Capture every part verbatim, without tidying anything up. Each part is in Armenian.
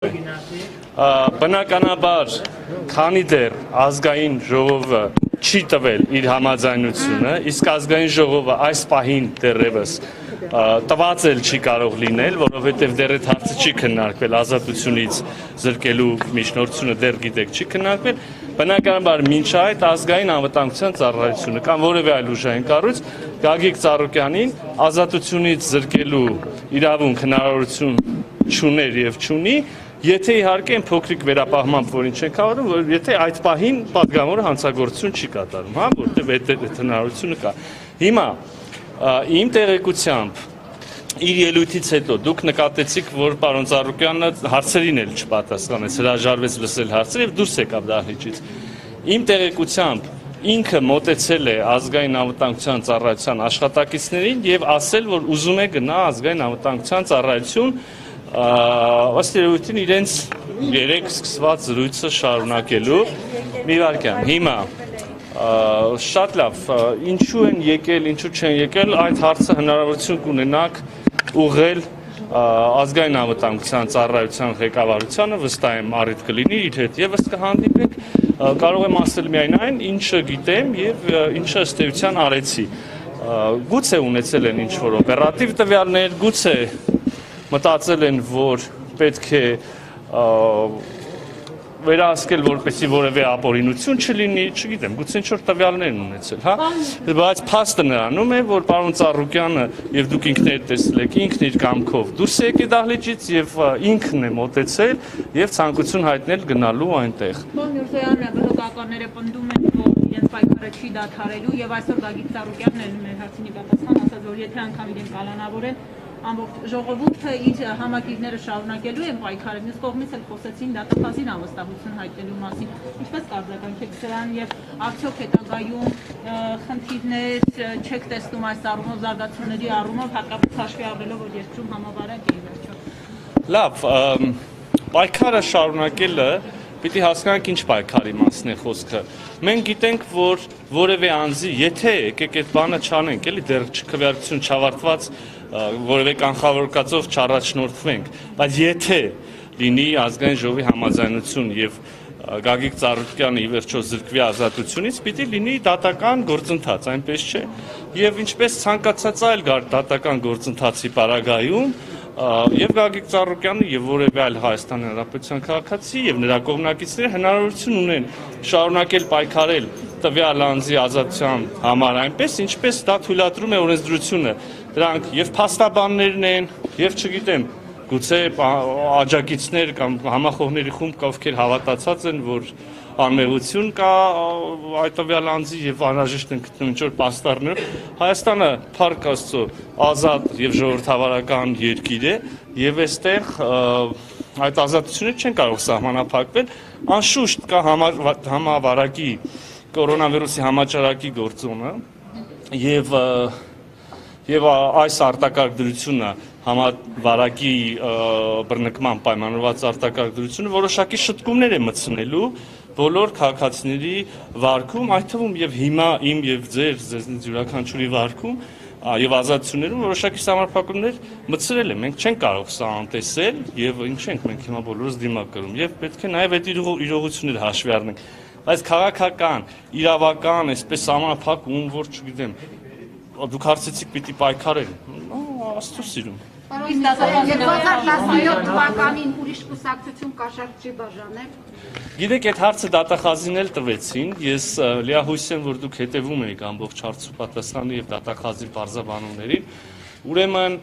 Բնականաբար քանի դեռ ազգային ժողովը չի տվել իր համաձայնությունը, իսկ ազգային ժողովը այս պահին դեռևս տված էլ չի կարող լինել, որովհետև դեռ այդ հարցը չի քննարկվել, ազատությունից զրկելու միջնորդությունը դեռ գիտեք չի քննարկվել, բնականաբար մինչ այդ ազգային անվտանգության ծառայությունը կամ որևէ այլ ուժային կառույց Գագիկ Ծառուկյանին ազատությունից զրկելու իրավունք հնարավորություն չուներ եւ չունի, եթե իհարկե այն փոքրիկ վերապահմամբ, որին չենք հավատում, որ եթե այդ պահին պատգամավորը հանցագործություն չի կատարում, հա, որտեղ այդ հնարավորությունը կա։ Հիմա իմ տեղեկությամբ իր ելույթից հետո դուք նկատեցիք, որ պարոն Ծառուկյանը հարցերին էլ չպատասխանեց, հրաժարվեց լսել հարցերը եւ դուրս եկավ դահլիճից։ Իմ տեղեկությամբ ինքը մոտեցել է ազգային անվտանգության ծառայության աշխատակիցներին եւ ասել, որ ուզում է գնա ազգային անվտանգության ծառայություն ըստ երևույթին իրենց երեք սկսված զրույցը շարունակելու մի վարքյան։ Հիմա շատ լավ, ինչու են եկել, ինչու չեն եկել, այդ հարցը հնարավորություն կունենաք ուղղել ազգային անվտանգության ծառայության ղեկավարությանը, վստահ եմ առիթ կլինի, իր հետ եւս կհանդիպեք, կարող եմ ասել միայն այն, ինչը գիտեմ եւ ինչը ըստ էության արեցի։ Գուցե ունեցել են ինչ-որ օպերատիվ տվյալներ, գուցե մտածել են, որ պետք է վերահսկել, որպեսզի որևէ ապօրինություն չլինի, չգիտեմ, գուցե ինչ-որ տվյալներ են ունեցել, հա, բայց փաստը նրանում է, որ պարոն Ծառուկյանը եւ դուք ինքներդ տեսել եք, ինքն իր կամքով դուրս եկել դահլիճից եւ ինքն է մոտեցել եւ ցանկություն հայտնել գնալու այնտեղ։ Պարոն Միրզոյանը բժշկականները պնդում են, որ իրենց պայքարը չի դադարելու եւ այսօր Գագիկ Ծառուկյանն էլ մեր հարցինի պատասխան ասաց, որ եթե անգամ իրեն կալանավորեն ամբողջ ժողովուրդը իր համակիրները շարունակելու են պայքարը, մյուս կողմից էլ խոսեցին դատախազին անվստահություն հայտնելու մասին։ Ինչպես կարձագանքեք դրան եւ արդյոք հետագայում խնդիրներ չեք տեսնում այս առումով զարգացումների առումով, հատկապես հաշվի առնելով, որ երկրում համավարակ է վերջո։ Լավ, պայքարը շարունակելը պիտի հասկանանք ինչ պայքարի մասն է խոսքը։ Մենք գիտենք, որ որևէ անձի, եթե եկեք այդ բանը չանենք, էլի դեռ քվեարկություն չավարտված որևէ կանխավորկածով չառաջնորդվենք, բայց եթե լինի ազգային ժողովի համաձայնություն եւ Գագիկ Ծառուկյանը ի վերջո զրկվի ազատությունից, պիտի լինի դատական գործընթաց, այնպես չէ։ Եվ ինչպես ցանկացած այլ դատական գործընթացի պարագայում եւ Գագիկ Ծառուկյանը եւ որևէ այլ Հայաստանի Հանրապետության քաղաքացի եւ նրա կողմնակիցները հնարավորություն ունեն շարունակել պայքարել տվյալ անձի ազատության համար այնպես, ինչպես դա թույլատրում է օրենսդրությունը։ Դրանք եւ փաստաբաններն են, եւ չգիտեմ, գուցե աջակիցներ կամ համախոհների խումբ կա, ովքեր հավատացած են, որ անմեղություն կա այդ տվյալ անձի եւ անհրաժեշտ են գտնում ինչ-որ պաստառներ։ Հայաստանը փառք Աստծո ազատ եւ ժողովրդավարական երկիր է եւ այստեղ այդ ազատությունները չեն կարող սահմանափակվել։ Անշուշտ կա համավարակի կորոնավիրուսի համաճարակի գործոնը եւ եւ այս արտակարգ դրությունը համավարակի բռնկման պայմանավորված արտակարգ դրությունը որոշակի շտկումներ է մտցնելու բոլոր քաղաքացիների վարքում, այդ թվում եւ հիմա իմ եւ ձեր ձեզնից յուրաքանչյուրի վարքում եւ ազատություններում որոշակի համապատասխաններ մտցրել է։ Մենք չենք կարող սա անտեսել եւ ինչ ենք մենք հիմա բոլորս դիմակ կրում եւ պետք է նաեւ այդ իրողությունները հաշվի առնենք։ Բայց քաղաքական, իրավական, այսպես համապատասխան ում որ չգիտեմ, դուք հարցեցիք պիտի պայքարել։ Աստծո սիրուն։ երկու հազար տասնյոթ թվականին ուրիշ կուսակցություն կաշառք չի բաժանել։ Գիտեք, այդ հարցը դատախազին էլ տվեցին, ես լիահույս եմ, որ դուք հետևում եք ամբողջ հարցու պատասխանի եւ դատախազի բարձաբանումներին, ուրեմն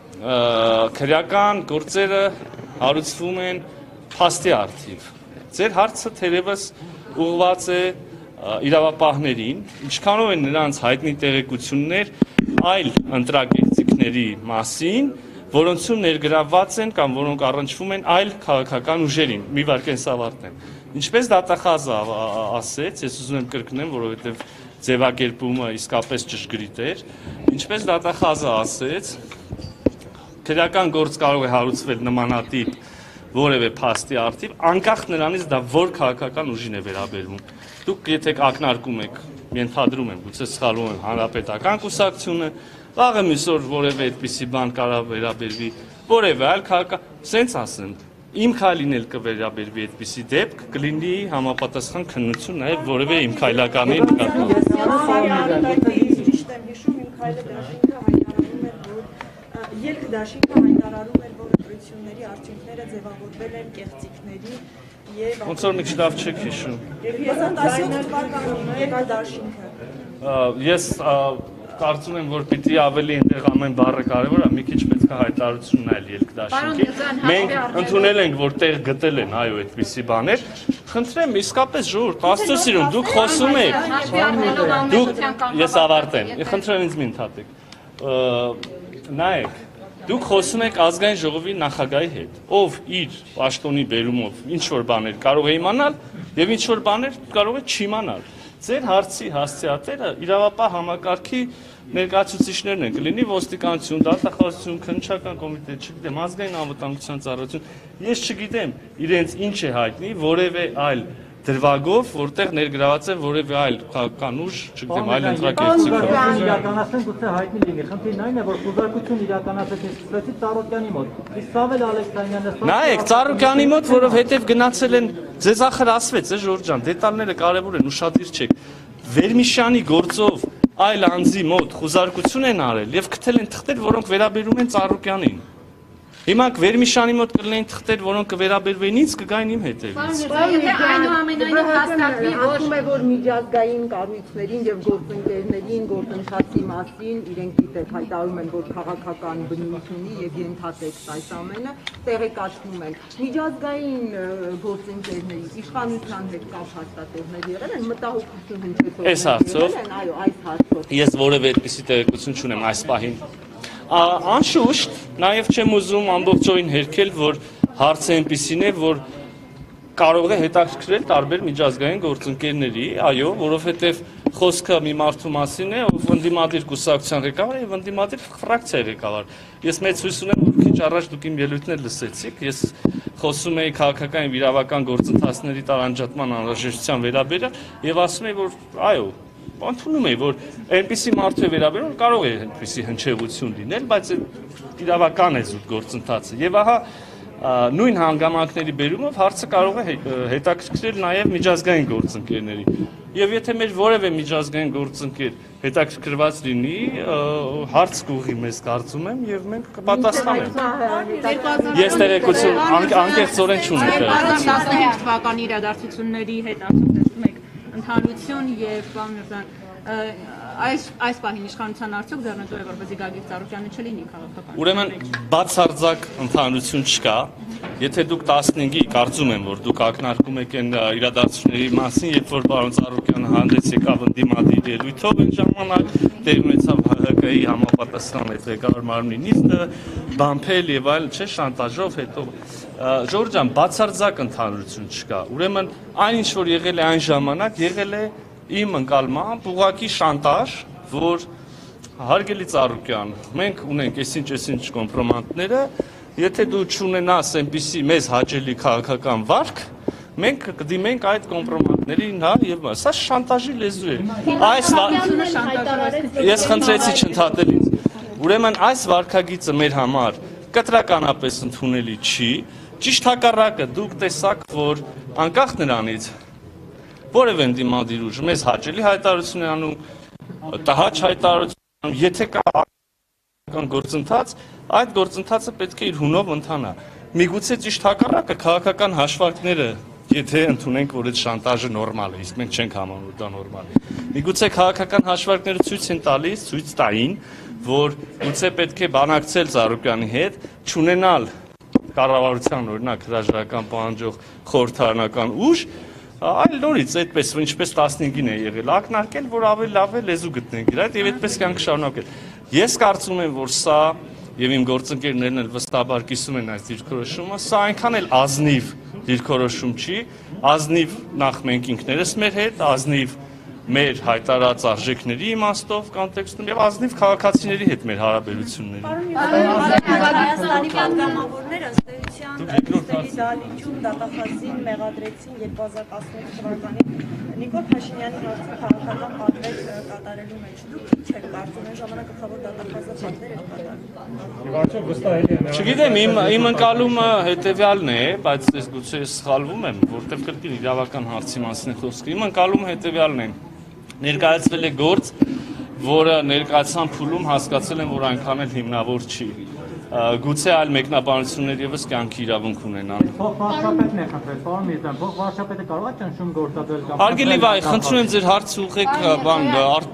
քրեական գործերը հարուցվում են փաստի առթիվ։ Ձեր հարցը թերևս ուղղված է իրավապահներին, ինչքանով են նրանց հայտնի տեղեկություններ այլ ընտրագեղձիկների մասին, որոնցում ներգրավված են կամ որոնք առնչվում են այլ քաղաքական ուժերին։ Մի վարքեն սավարտեմ։ Ինչպես դատախազը ասեց, ես ուզում եմ կրկնեմ, որովհետև ձևակերպումը իսկապես ճշգրիտ էր, ինչպես դատախազը ասեց, քրեական գործ կարող է հարուցվել նմանատիպ որևէ փաստի առթիվ, անկախ նրանից դա որ քաղաքական ուժին է վերաբերվում։ Դուք եթե ակնարկում եք, ենթադրում եմ, գուցե սխալվում եմ, հանրապետական կուսակցությունը, վաղը մյուս օր որևէ այդպիսի բան կարող վերաբերվի որևէ այլ քաղաքական, սենց ասեմ, Իմ քայլին էլ կվերաբերվի այդպիսի դեպք, կլինի համապատասխան քննություն նաև որևէ իմ քայլականի նկատմամբ։ Ճիշտ եմ հիշում, իմ քայլը դաշինքը հայտարարում էր, որ ելք դաշինքը հայտարարում էր, որ ընտրությունների արդյունքները ձևավորվել են կեղծիքների եւ Ոնց որ մի քիչ լավ չեք հիշում։ Ես տասնյոթ թվականին ելք դաշինքը։ Ես կարծում եմ, որ պիտի ավելի այնտեղ ամեն բառը կարևոր է, մի քիչ պետք է հայտարարություն նայել ելք դաշինքի։ Մենք ընդունել ենք, որ տեղ գտել են, այո, այդպիսի բաներ։ Խնդրեմ, իսկապես ժողովուրդ, Աստծո սիրուն, դուք խոսում եք։ Դուք ես ավարտեմ։ Խնդրեմ ինձ մի ընդհատեք։ Նայեք, դուք խոսում եք ազգային ժողովի նախագահի հետ, ով իր պաշտոնի բերումով ինչ որ բաներ կարող է իմանալ եւ ինչ որ բաներ կարող է չիմանալ։ Ձեր հարցի հասցեատերը իրավապահ համակարգի ներկայացուցիչներն են, կլինի ոստիկանություն, դատախազություն, քննչական կոմիտե, չգիտեմ, ազգային անվտանգության ծառայություն։ Ես չգիտեմ իրենց ինչ է հայտնի որևէ այլ դրվագով, որտեղ ներգրաված է որևէ այլ քաղաքական ուժ, չգիտեմ, այլ ընտրակերպցիքով։ Իրականացնեն գուցե հայտնի լինի։ Խնդիրն այն է, որ խուզարկություն իրականացեք սկսեցի Ծառուկյանի մոտ։ Իսկ Սավել Ալեքսանյանը Նայեք, Ծառուկյանի մոտ, որովհետև գնացել են, ձեզ ախր ասվեց, է Ժորժ ջան, դետալները կարևոր են, ուշադիր չեք։ Վերմիշյանի գործով այլ անձի մոտ խուզարկություն են արել եւ գտել են թղթեր, որոնք վերաբերում են Ծառուկյանին։ Հիմա Վերմիշյանի մոտ կլինեն թղթեր, որոնք կվերաբերվեին ինձ, կգային իմ հետևից։ Այնուամենայնիվ հաստատվի, ասում է, որ միջազգային կառույցներին եւ գործընկերներին գործընթացի մասին իրենք դիտել հայտարարում են, որ քաղաքական բնույթ ունի եւ ենթատեքստ այս ամենը տեղեկացնում են։ Միջազգային գործընկերների իշխանության հետ կապ հաստատողներ եղել են մտահոգություն հնչեցող։ Այս հարցով, այո, այս հարցով։ Ես որևէ այդպիսի տեղեկություն չունեմ այս պահին։ Անշուշտ, նաև չեմ ուզում ամբողջովին հերքել, որ հարցը այնպիսին է, որ կարող է հետաքրքրել տարբեր միջազգային գործընկերների, այո, որովհետև խոսքը մի մարդու մասին է, ով ընդդիմադիր կուսակցության ղեկավար է եւ ընդդիմադիր ֆրակցիայի ղեկավար։ Ես մեծ հույս ունեմ, որ քիչ առաջ դուք իմ ելույթներ լսեցիք, ես խոսում էի քաղաքական եւ իրավական գործընթացների տարանջատման անհրաժեշտության վերաբերյալ եւ ասում էի, որ այո, ընդունում եմ, որ այնպիսի մարդու վերաբերյալ կարող է այնպիսի հնչեղություն լինել, բայց իրավական է զուտ գործընթացը։ Եվ ահա նույն հանգամանքների բերումով հարցը կարող է հետաքրքրել նաև միջազգային գործընկերների։ Եվ եթե մեր որևէ միջազգային գործընկեր հետաքրքրված լինի, հարց կուղի մեզ կարծում եմ եւ մենք կպատասխանենք։ Ես տեղեկություն անկեղծորեն չունեմ։ տասնհինգ թվականի իրադարձությունների հետ ասում եք ընդհանրություն եւ բան այս այս պահին իշխանության արդյոք ձեռնտու է որպեսզի Գագիկ Ծառուկյանը չլինի քաղաքական։ Ուրեմն բացարձակ ընդհանրություն չկա։ Եթե դուք տասնհինգի կարծում եմ, որ դուք ակնարկում եք այն իրադարձությունների մասին, երբ որ պարոն Ծառուկյանը հանդես եկավ ընդդիմադիր ելույթով, այն ժամանակ տեղ ունեցավ ՀՀԿ-ի համապատասխան այդ ղեկավար մարմնի նիստը, բամփել եւ այլ, չէ, շանտաժով հետո Ժորժ ջան, բացարձակ ընդհանրություն չկա։ Ուրեմն այն ինչ որ եղել է այն ժամանակ, եղել է իմ ընկալմամբ ուղղակի շանտաժ, որ հարգելի Ծառուկյան, մենք ունենք այսինչ այսինչ կոմպրոմանտները, եթե դու չունենաս այնպիսի մեզ հաճելի քաղաքական վարք, մենք կդիմենք այդ կոմպրոմանտներին, հա, եւ սա շանտաժի լեզու է։ Այս ես խնդրեցի չընդհատել ինձ։ Ուրեմն այս վարքագիծը մեր համար կտրականապես ընդունելի չի, ճիշտ հակառակը դուք տեսաք, որ անկախ նրանից որևէ ընդդիմադիր ուժ մեզ հաճելի հայտարարություն է անում, տհաճ հայտարարություն, եթե կա գործընթաց, այդ գործընթացը պետք է իր հունով ընթանա։ Միգուցե ճիշտ հակառակը քաղաքական հաշվարկները, եթե ընդունենք, որ այդ շանտաժը նորմալ է, իսկ մենք չենք համարում, որ դա նորմալ է։ Միգուցե քաղաքական հաշվարկները ցույց են տալիս, ցույց տային, որ գուցե պետք է բանակցել Ծառուկյանի հետ, չունենալ կառավարության օրինակ հրաժարական պահանջող խորհրդարանական ուժ, այլ նորից այդպես, ինչպես տասնհինգին է եղել, ակնարկել, որ ավելի լավ է լեզու գտնենք իր այդ եւ այդպես կյանք շարունակել։ Ես կարծում եմ, որ սա եւ իմ գործընկերներն էլ վստահաբար կիսում են այս դիրքորոշումը, սա այնքան էլ ազնիվ դիրքորոշում չի, ազնիվ նախ մենք ինքներս մեր հետ, ազնիվ մեր հայտարարած արժեքների իմաստով կոնտեքստում եւ ազնիվ քաղաքացիների հետ մեր հարաբերությունների։ Հայաստանի պատգամավորներ ըստ էության նիստերի դալիճում դատախազին մեղադրեցին երկու հազար տասնութ թվականին Նիկոլ Փաշինյանի հարցում քաղաքական պատվեր կատարելու մեջ։ Դուք ինչ եք կարծում, այն ժամանակ գլխավոր դատախազը պատվեր էր կատարում։ Չգիտեմ, իմ իմ ընկալումը հետևյալն է, բայց ես գուցե սխալվում եմ, որտեղ կրկին իրավական հարցի մասին է խոսքը։ Իմ ընկալումը հետևյալն է։ Ներկայացվել է գործ, որը ներկայացան փուլում հասկացել են, որ այնքան էլ հիմնավոր չի։ Գուցե այլ մեկնաբանություններ եւս կյանքի իրավունք ունենան։ Փոխվարշապետն է խնդրել, պարոն Միրզյան, փոխվարշապետը կարող է ճնշում գործադրել կամ Հարգելի վայ, խնդրում եմ ձեր հարցը ուղղեք բան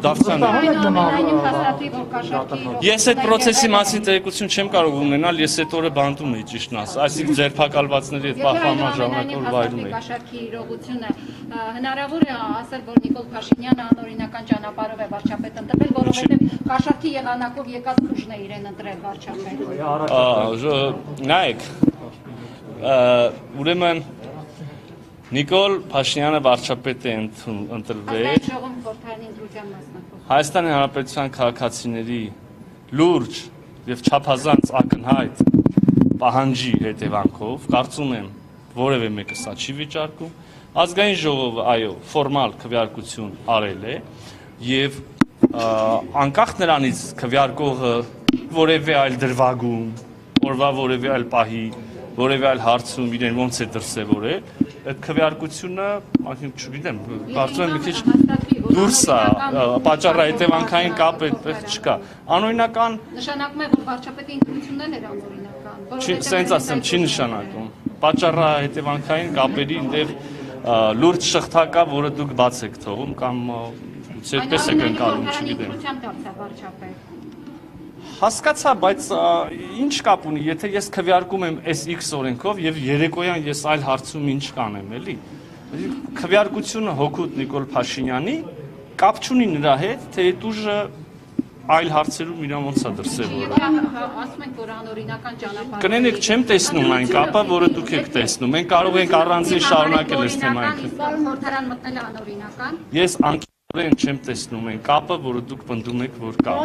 դարձան։ Ես այդ process-ի մասին տեղեկություն չեմ կարող ունենալ, ես այդ օրը բանտում էի ճիշտն ասած, այսինքն ձերբակալվածների հետ պահպանման ժամանակ որ վայրում էի։ Կաշառքի իրողությունը հնարավոր է ասել, որ Նիկոլ Փաշինյանը անօրինական ճանապարհով է վարչապետ ընտրել, որովհետև կաշառքի եղանակով եկած ուժն է իրեն ընտրել վարչապետ։ Նայեք, ուրեմն Նիկոլ Փաշինյանը վարչապետ է ընտրվել Հայաստանի Հանրապետության քաղաքացիների լուրջ եւ չափազանց ակնհայտ պահանջի հետևանքով, կարծում եմ, որևէ մեկը սա չի վիճարկում, Ազգային ժողովը, այո, ֆորմալ քվեարկություն արել է եւ անկախ նրանից քվեարկողը որևէ այլ դրվագում, օրվա որևէ այլ պահի, որևէ այլ հարցում իրեն ոնց է դրսևորել, այդ քվեարկությունը, այսինքն չգիտեմ, կարծում եմ մի քիչ դուրս է, պատճառը հետևանքային կապ այդտեղ չկա։ Անօրինական նշանակում է, որ վարչապետի ինքնությունն էլ էր անօրինական։ Չի, սենց ասեմ, չի նշանակում։ Պատճառը հետևանքային կապերի այնտեղ լուրջ շղթա կա, որը դուք բաց եք թողում կամ ցերպես եք ընկալում, չգիտեմ։ Հասկացա, բայց ինչ կապ ունի, եթե ես քվեարկում եմ այս X օրենքով եւ երեկոյան ես այլ հարցում ինչ կանեմ, էլի։ Քվեարկությունը հոգուտ Նիկոլ Փաշինյանի կապ չունի նրա հետ, թե այդ ուժը այլ հարցերում իրան ոնց է դրսևորել։ Ասում ենք, որ անօրինական ճանապարհ։ Կներեք, չեմ տեսնում այն կապը, որը դուք եք տեսնում։ Մենք կարող ենք առանձին շարունակել այս թեման։ Խորհրդարան մտնել է անօրինական։ Ես անկեղծ չեմ տեսնում այն կապը, որը դուք պնդում եք, որ կա։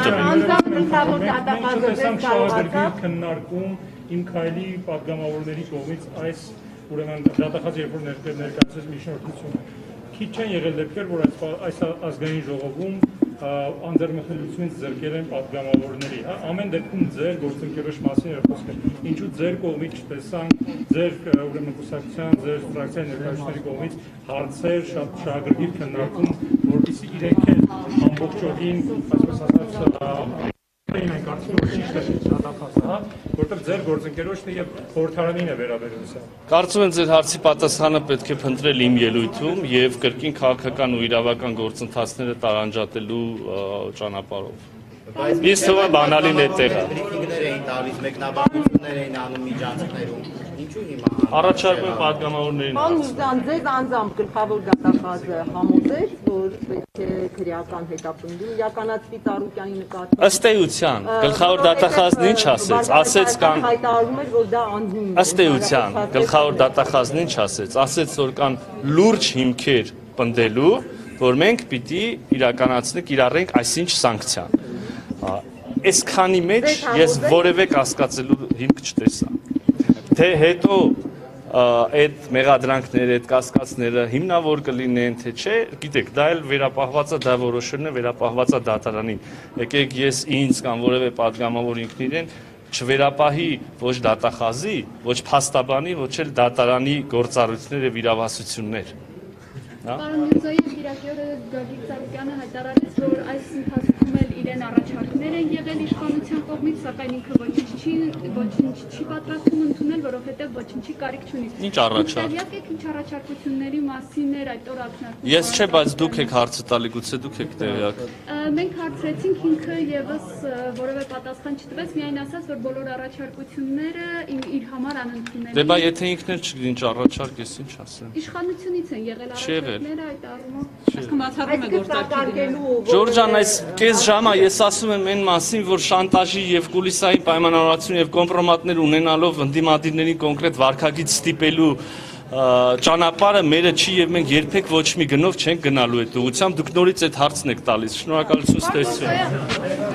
Քննարկում իմ քայլի падգամավորների կողմից այս ուրեմն դատախազ երբ որ ներկայացրեց մի շնորհքություն։ Քիչ չեն եղել դեպքեր, որ այս ազգային ժողովում անձեռնմխելիությունից զրկել են падգամավորների, հա, ամեն դեպքում ձեր գործընկերոջ մասին է խոսքը։ Ինչու ձեր կողմից չտեսանք, ձեր ուրեմն կուսակցության, ձեր ֆրակցիայի ներկայացուցիչների կողմից հարցեր շատ շահագրգիռ քննարկում, որովհետեւ իրենք էլ ամբողջովին, այսպես ասած, այն այն կարծիքով ճիշտ է դատախազը, հա, որտեղ ձեր գործընկերոջն եւ խորհրդարանին է վերաբերում սա։ Կարծում եմ ձեր հարցի պատասխանը պետք է փնտրել իմ ելույթում եւ կրկին քաղաքական ու իրավական գործընթացները տարանջատելու ճանապարհով։ Ես թվում է բանալին է տեղը։ Բրիֆինգներ էին տալիս, մեկնաբանություններ էին անում միջանցքներում։ Ինչու հիմա Առաջարկում եմ падգամավորներին։ Անձան ձեզ անձամբ գլխավոր դատախազը համոզեց, որ պետք է քրեական հետապնդում իրականացվի Ծառուկյանի նկատմամբ։ Ըստ էության, գլխավոր դատախազն ինչ ասեց, ասեց կան հայտարարում էր, որ դա անհիմն է։ Ըստ էության, գլխավոր դատախազն ինչ ասեց, ասեց, որ կան լուրջ հիմքեր պնդելու, որ մենք պիտի իրականացնենք, կիրառենք այսինչ սանկցիան։ Այսքանի մեջ ես որևէ կասկածելու հիմք չտեսա։ Թե հետո այդ մեղադրանքները, այդ կասկածները հիմնավոր կլինեն, թե չէ, գիտեք, դա էլ վերապահված է, դա որոշումն է վերապահված է դատարանին։ Եկեք ես ինձ կամ որևէ падգամավոր ինքն իրեն չվերապահի ոչ դատախազի, ոչ փաստաբանի, ոչ էլ դատարանի գործառույթներ եւ իրավասություններ։ Պարոն Միրզոյան, Կիրակի օրը Գագիկ Ծառուկյանը հայտարարեց, որ այս ընթացքում էլ իրեն առաջարկներ են եղել իշխանության կողմից, սակայն ինքը ոչինչ չի ոչինչ չի պատրաստվում ընդունել, որովհետև ոչինչի կարիք չունի։ Ինչ առաջարկ։ Տեղյակ եք ինչ առաջարկությունների մասին էր այդ օր ակնարկվում։ Ես չէ, բայց դուք եք հարցը տալի, գուցե դուք եք տեղյակ։ Մենք հարցրեցինք, ինքը եւս որևէ պատասխան չտվեց, միայն ասաց, որ բոլոր առաջարկությունները իր համար անընդունելի են։ Դե բա եթե ինքն էլ չգիտի ինչ առաջարկ, ես ինչ ասեմ։ Իշխանությունից են եղել առաջարկները այդ առումով։ Այսինքն բացառում է գործարկելու։ Ժորժան, այս կես ժամա ես ասում եմ այն մասին, որ շանտաժի եւ կուլիսային պայմանավորվածություն եւ կոմպրոմատներ ունենալով ընդդիմադիրներին կոնկրետ վարկագիծ ստիպելու ճանապարհը մերը չի եւ մենք երբեք ոչ մի գնով չենք գնալու այդ ուղղությամբ։ Դուք նորից այդ հարցն եք տալիս։ Շնորհակալություն, ստեսություն։